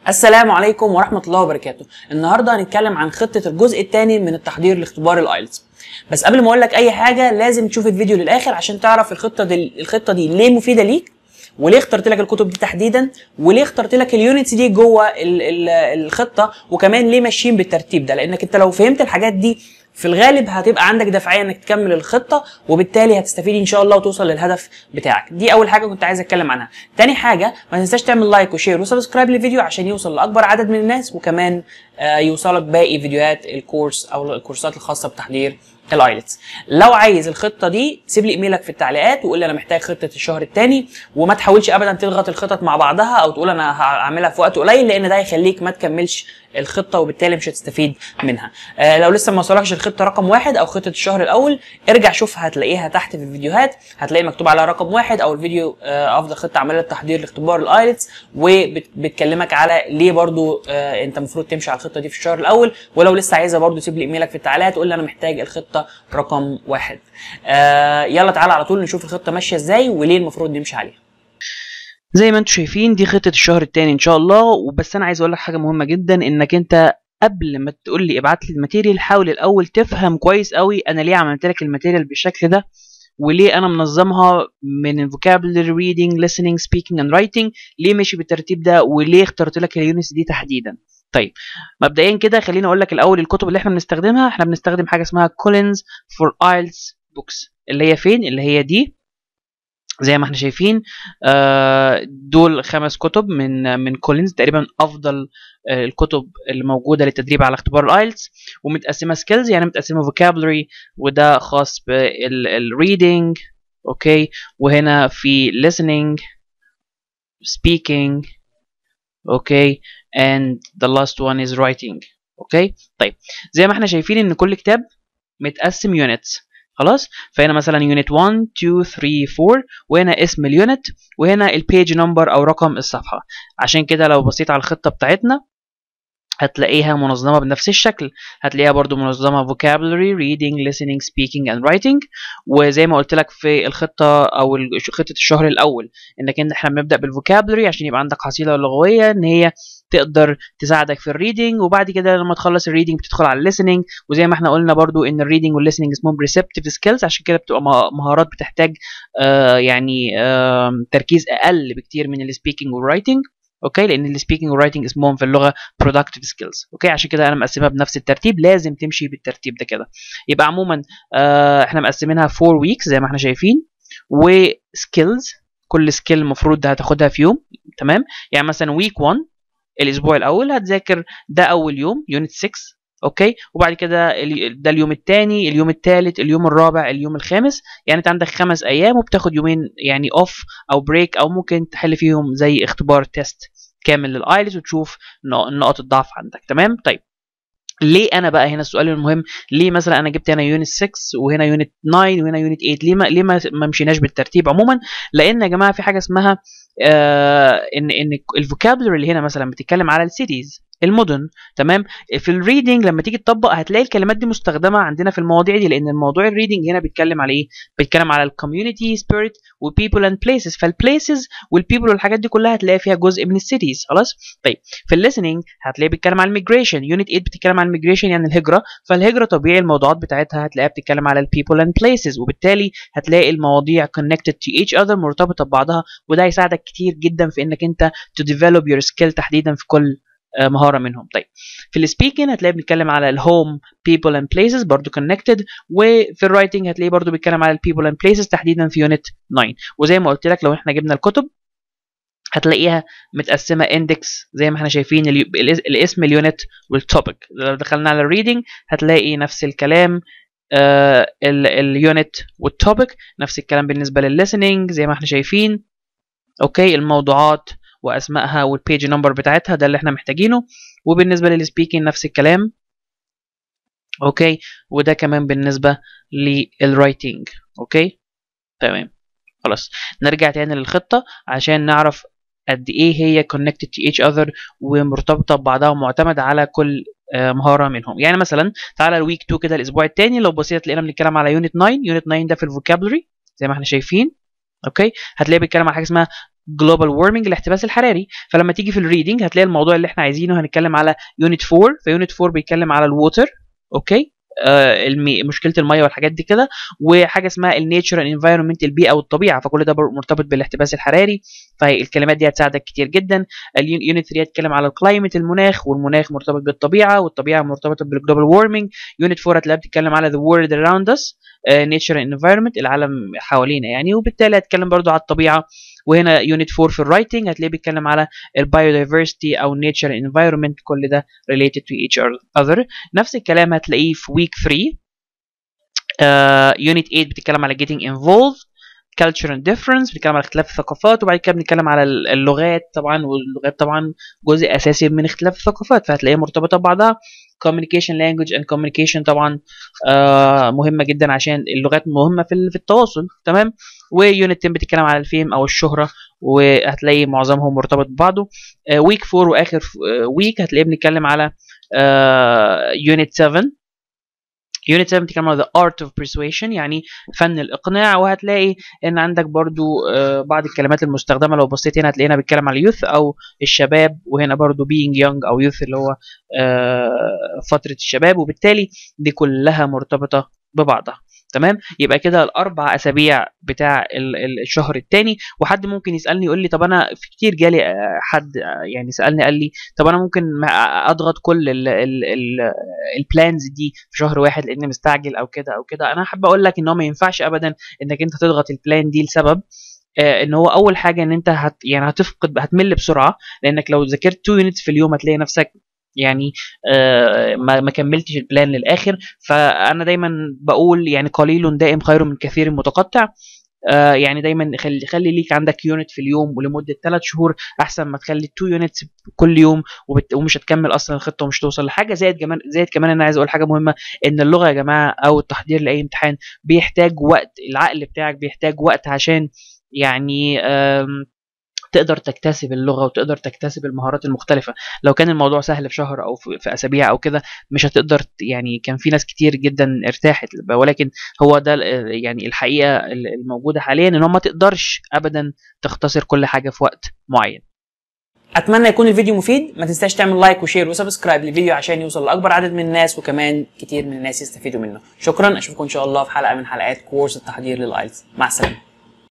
السلام عليكم ورحمة الله وبركاته. النهارده هنتكلم عن خطة الجزء الثاني من التحضير لاختبار الايلتس. بس قبل ما اقول لك اي حاجة لازم تشوف الفيديو للاخر عشان تعرف الخطة دي ليه مفيدة ليك، وليه اخترت لك الكتب دي تحديدا، وليه اخترت لك اليونتس دي جوه الخطة، وكمان ليه ماشيين بالترتيب ده. لانك انت لو فهمت الحاجات دي في الغالب هتبقى عندك دافعيه انك تكمل الخطه، وبالتالي هتستفيد ان شاء الله وتوصل للهدف بتاعك. دي اول حاجه كنت عايز اتكلم عنها. تاني حاجه ما تنساش تعمل لايك وشير وسبسكرايب للفيديو عشان يوصل لاكبر عدد من الناس، وكمان يوصلك باقي فيديوهات الكورس او الكورسات الخاصه بتحضير الايلتس. لو عايز الخطه دي سيب لي ايميلك في التعليقات وقول لي انا محتاج خطه الشهر الثاني، وما تحاولش ابدا تضغط الخطط مع بعضها او تقول انا هعملها في وقت قليل، لان ده هيخليك ما تكملش الخطه وبالتالي مش هتستفيد منها. لو لسه ما وصلكش الخطه رقم 1 او خطه الشهر الاول، ارجع شوفها هتلاقيها تحت في الفيديوهات، هتلاقي مكتوب على رقم 1 او الفيديو افضل خطه عمليه للتحضير لاختبار الايلتس، وبتكلمك على ليه برضو انت المفروض تمشي على الخطه دي في الشهر الاول. ولو لسه عايزها برضو سيب لي ايميلك في التعليقات قول لي انا محتاج الخطه رقم 1. يلا تعالى على طول نشوف الخطه ماشيه ازاي وليه المفروض نمشي عليها. زي ما انتم شايفين دي خطة الشهر الثاني ان شاء الله. وبس انا عايز اقول لك حاجة مهمة جدا، انك انت قبل ما تقول لي ابعت لي الماتيريال حاول الاول تفهم كويس قوي انا ليه عملت لك الماتيريال بالشكل ده، وليه انا منظمها من vocabulary reading listening speaking and writing، ليه ماشي بالترتيب ده، وليه اخترت لك اليونتس دي تحديدا. طيب مبدئيا كده خليني اقول لك الاول الكتب اللي احنا بنستخدمها. احنا بنستخدم حاجة اسمها Collins for IELTS books، اللي هي فين؟ اللي هي دي زي ما احنا شايفين. دول 5 كتب من كولينز، تقريبا افضل الكتب اللي موجوده للتدريب على اختبار الايلتس، ومتقسمه سكيلز، يعني متقسمه vocabulary، وده خاص بالريدنج، اوكي، وهنا في listening speaking، اوكي، and the last one is writing. اوكي طيب زي ما احنا شايفين ان كل كتاب متقسم يونتس. خلاص، فهنا مثلا يونت 1 2 3 4، وهنا اسم اليونت، وهنا البيج نمبر او رقم الصفحه. عشان كده لو بصيت على الخطه بتاعتنا هتلاقيها منظمه بنفس الشكل، هتلاقيها برضو منظمه vocabulary reading listening speaking and writing. وزي ما قلت لك في الخطه او خطه الشهر الاول انك احنا بنبدا بالفوكابلري عشان يبقى عندك حصيله لغويه ان هي تقدر تساعدك في الريدنج، وبعد كده لما تخلص الريدنج بتدخل على الليسننج. وزي ما احنا قلنا برضو ان الريدنج والليسننج اسمهم ريسبتيف سكيلز، عشان كده بتبقى مهارات بتحتاج تركيز اقل بكتير من السبيكنج والرايتنج. اوكي، لان السبيكنج والرايتنج اسمهم في اللغه productive skills. اوكي، عشان كده انا مقسمها بنفس الترتيب، لازم تمشي بالترتيب ده كده. يبقى عموما احنا مقسمينها 4 weeks زي ما احنا شايفين، وسكيلز كل سكيل المفروض هتاخدها في يوم. تمام، يعني مثلا ويك 1 الاسبوع الاول هتذاكر ده اول يوم يونت 6، اوكي، وبعد كده ده اليوم الثاني، اليوم الثالث، اليوم الرابع، اليوم الخامس. يعني انت عندك 5 ايام وبتاخد يومين يعني اوف او بريك، او ممكن تحل فيهم زي اختبار تيست كامل للايلتس وتشوف نقاط الضعف عندك. تمام، طيب ليه انا بقى هنا السؤال المهم، ليه مثلا انا جبت هنا يونت 6 وهنا يونت 9 وهنا يونت 8؟ ليه ما مشيناش بالترتيب عموما؟ لان يا جماعه في حاجه اسمها ان الفوكابلري اللي هنا مثلا بتتكلم على السيتيز، المدن. تمام، في الريدنج لما تيجي تطبق هتلاقي الكلمات دي مستخدمه عندنا في المواضيع دي، لان الموضوع الريدنج هنا بيتكلم على ايه؟ بيتكلم على الكوميونتي سبيريت وبيبل اند بليسز، فالبليسز والبيبل والحاجات دي كلها هتلاقي فيها جزء من السيتيز. خلاص، طيب في الليسننج هتلاقي بيتكلم على الميجريشن، يونت 8 بتتكلم على الميجريشن يعني الهجره، فالهجره طبيعي الموضوعات بتاعتها هتلاقيها بتتكلم على البيبل اند بليسز، وبالتالي هتلاقي المواضيع connected to each other، مرتبطه ببعضها، وده هيساعدك كتير جدا في انك انت to develop your skill تحديدا في كل مهاره منهم. طيب في السبيكنج هتلاقي بنتكلم على الهوم people and places برضو connected، وفي الرايتنج هتلاقي برضو بيتكلم على people and places تحديدا في يونت 9. وزي ما قلت لك لو احنا جبنا الكتب هتلاقيها متقسمه اندكس زي ما احنا شايفين، الاسم اليونت والتوبيك. لو دخلنا على الريدنج هتلاقي نفس الكلام، اليونت والتوبيك نفس الكلام. بالنسبه للليسننج زي ما احنا شايفين، اوكي، الموضوعات واسمائها والبيج نمبر بتاعتها ده اللي احنا محتاجينه. وبالنسبه للسبيكينج نفس الكلام، اوكي، وده كمان بالنسبه للرايتنج. اوكي تمام، خلاص نرجع تاني للخطه عشان نعرف قد ايه هي connected to each other ومرتبطه ببعضها ومعتمده على كل مهاره منهم. يعني مثلا تعالى الويك 2 كده الاسبوع الثاني، لو بصيت لقينا بنتكلم على يونت 9. يونت 9 ده في الفوكابلري زي ما احنا شايفين، اوكي، هتلاقي بيتكلم على حاجه اسمها جلوبال وورمنج الاحتباس الحراري. فلما تيجي في الريدنج هتلاقي الموضوع اللي احنا عايزينه هنتكلم على يونت 4. فيونت 4 بيتكلم على الووتر، اوكي، مشكله الميه والحاجات دي كده، وحاجه اسمها النيتشر انفايرمنت البيئه والطبيعه، فكل ده مرتبط بالاحتباس الحراري، فالكلمات دي هتساعدك كتير جدا. اليونت 3 هتتكلم على الكلايمت المناخ، والمناخ مرتبط بالطبيعه، والطبيعه مرتبطه بالجلوبال وورمنج. يونت 4 هتلاقيها بتتكلم على the world around us، نيتشر انفايرمنت العالم حوالينا يعني، وبالتالي هتتكلم برضو على الطبيعه. وهنا يونت 4 في الرايتنج هتلاقيه بيتكلم على البايودايفرستي او nature environment، كل ده related to each other. نفس الكلام هتلاقيه في ويك 3. يونت 8 بتتكلم على getting involved، culture and difference بتتكلم على اختلاف الثقافات، وبعد كده بنتكلم على اللغات طبعا، واللغات طبعا جزء اساسي من اختلاف الثقافات، فهتلاقيها مرتبطه ببعضها. communication language and communication طبعا مهمه جدا عشان اللغات مهمه في التواصل، تمام. ويونت 10 بتتكلم على الفيم او الشهره، وهتلاقي معظمهم مرتبط ببعضه. ويك 4 واخر ويك هتلاقيه بنتكلم على يونت 7. يونت 7 بتتكلم على the art of persuasion، يعني فن الإقناع، وهتلاقي إن عندك برضو بعض الكلمات المستخدمة. لو بصيت هنا هتلاقينا بيتكلم على youth أو الشباب، وهنا برضو being young أو youth اللي هو فترة الشباب، وبالتالي دي كلها مرتبطة ببعضها، تمام. يبقى كده الاربع اسابيع بتاع الشهر الثاني. وحد ممكن يسالني يقول لي طب انا في كتير جالي حد يعني سالني قال لي طب انا ممكن اضغط كل البلانز دي في شهر واحد لاني مستعجل او كده او كده. انا حابب اقول لك ان هو ما ينفعش ابدا انك انت تضغط البلان دي لسبب ان هو اول حاجه ان انت يعني هتمل بسرعه، لانك لو ذاكرت 2 يونتس في اليوم هتلاقي نفسك يعني ما كملتش البلان للاخر. فانا دايما بقول يعني قليل دائم خير من كثير متقطع. يعني دايما خلي ليك عندك يونت في اليوم ولمده 3 شهور احسن ما تخلي 2 يونتس كل يوم ومش هتكمل اصلا الخطه ومش توصل لحاجه. زائد كمان انا عايز اقول حاجه مهمه، ان اللغه يا جماعه او التحضير لاي امتحان بيحتاج وقت. العقل بتاعك بيحتاج وقت عشان يعني تقدر تكتسب اللغه وتقدر تكتسب المهارات المختلفه. لو كان الموضوع سهل في شهر او في اسابيع او كده مش هتقدر يعني. كان في ناس كتير جدا ارتاحت، ولكن هو ده يعني الحقيقه الموجوده حاليا ان هو ما تقدرش ابدا تختصر كل حاجه في وقت معين. اتمنى يكون الفيديو مفيد. ما تنساش تعمل لايك وشير وسبسكرايب للفيديو عشان يوصل لاكبر عدد من الناس وكمان كتير من الناس يستفيدوا منه. شكرا، اشوفكم ان شاء الله في حلقه من حلقات كورس التحضير للايلتس. مع السلامه.